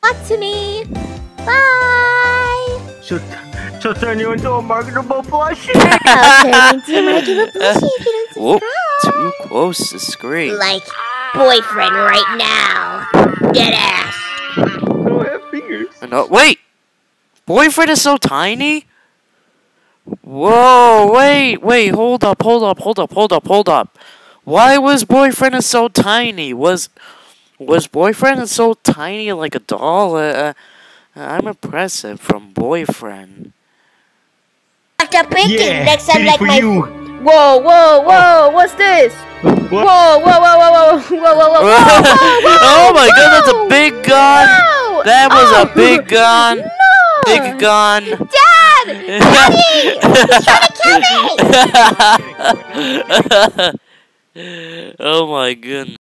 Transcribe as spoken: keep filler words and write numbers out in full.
luck to me. Bye. She'll, she'll turn you into a marketable plushie. I'll turn into a marketable plushie if you don't Whoop, subscribe. too close to the screen. Like boyfriend right now. Dead ass. I don't have fingers. No, wait! Boyfriend is so tiny? Whoa, wait, wait, hold up, hold up, hold up, hold up, hold up. Why was boyfriend so tiny? Was was boyfriend so tiny like a doll? Uh, I'm impressive from boyfriend. After picking, Yeah, next time did it like for my. you. Whoa, whoa, whoa! What's this? What? Whoa, whoa, whoa, whoa, whoa, whoa, whoa, whoa, whoa, whoa, Oh my whoa, god, that's a big gun! No! That was Oh, a big gun! No! Big gun! Dad! Daddy! He's trying to kill me! Oh my goodness.